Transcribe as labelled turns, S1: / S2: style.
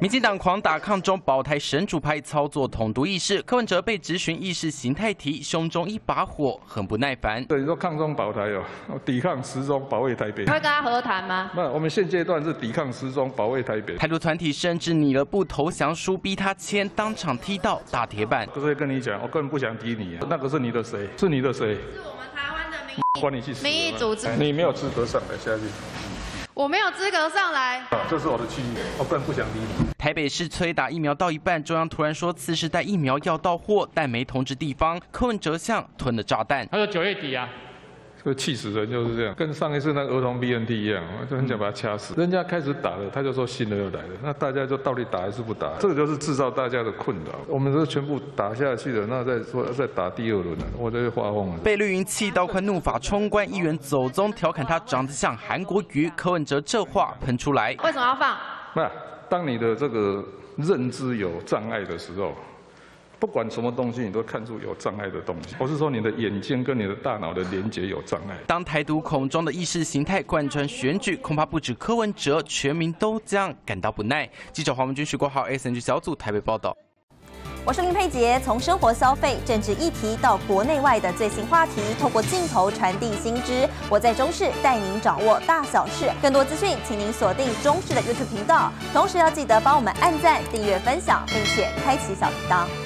S1: 民进党狂打抗中保台神主牌，操作统独意识。柯文哲被质询意识形态题，胸中一把火，很不耐烦。
S2: 对，你说抗中保台哦，抵抗时钟，保卫台北。
S3: 会跟他和谈吗？
S2: 那我们现阶段是抵抗时钟，保卫台北。
S1: 台独团体甚至拟了部投降书，逼他签，当场踢到大铁板。
S2: 可是跟你讲，我根本不想踢你，那个是你的谁？是你的谁？
S3: 是我们台湾的
S2: 关你去死！
S3: 民意组织，
S2: 你没有资格上来下去。
S3: 我没有资格上来。
S2: 这是我的区域，我根本不想理你。
S1: 台北市催打疫苗到一半，中央突然说次世代疫苗要到货，但没通知地方。柯文哲像吞了炸弹。
S4: 他说9月底啊。
S2: 这气死人就是这样，跟上一次那个儿童 BNT 一样，我就很想把他掐死。人家开始打了，他就说新的又来了，那大家就到底打还是不打？这个就是制造大家的困扰。我们都全部打下去了，那再说再打第二轮了，我就发疯了。
S1: 被绿营气到快怒发冲冠，议员走宗调侃他长得像韩国瑜。柯文哲这话喷出来，
S3: 为什么要放？
S2: 那当你的这个认知有障碍的时候。 不管什么东西，你都看出有障碍的东西。我是说，你的眼睛跟你的大脑的连接有障碍。
S1: 当台独恐中的意识形态贯穿选举，恐怕不止柯文哲，全民都将感到不耐。记者黄文君、徐国豪 ，SNG 小组台北报道。
S5: 我是林佩杰，从生活消费、政治议题到国内外的最新话题，透过镜头传递新知。我在中视带您掌握大小事，更多资讯，请您锁定中视的 YouTube 频道。同时要记得帮我们按赞、订阅、分享，并且开启小铃铛。